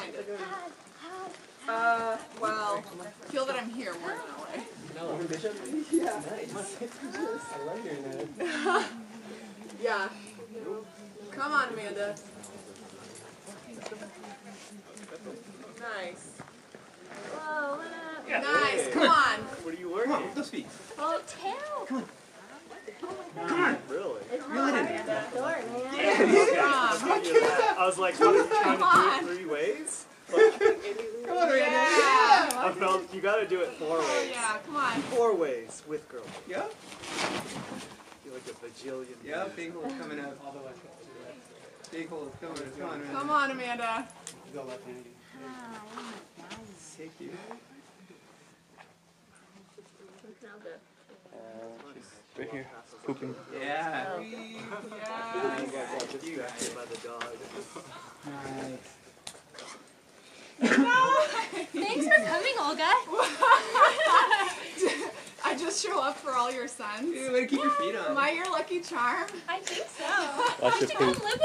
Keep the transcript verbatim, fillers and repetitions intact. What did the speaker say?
kind-minded. Uh, well, feel that I'm here more than away. No. Yeah. Nice. I love hearing that. Yeah. Come on, Amanda. Nice. Whoa, what up? Yeah. Nice, come on. What are you working? Come on, those feet. Oh, tail. Come on. Come on. Really? It's Reel it in. Amanda. Door, man. Yeah. I was like, what are you trying to do it three ways? Like, Come on, Amanda. Yeah. I felt you gotta do it four Oh, ways. yeah, come on. Four ways with girls. Yep. You're like a bajillion. Yep, big hole coming up. Big hole coming up. Come on, Amanda. Come on, Amanda. Go left hand. Ah, oh my God. Take you. Right here. Pooping. Yeah. Oh. Yeah. You guys got distracted by the dog. Nice. Thanks for coming, Olga. I just show up for all your sons. Hey, way to keep your feet on. Am I your lucky charm? I think so. Watch Why your don't you come poop. live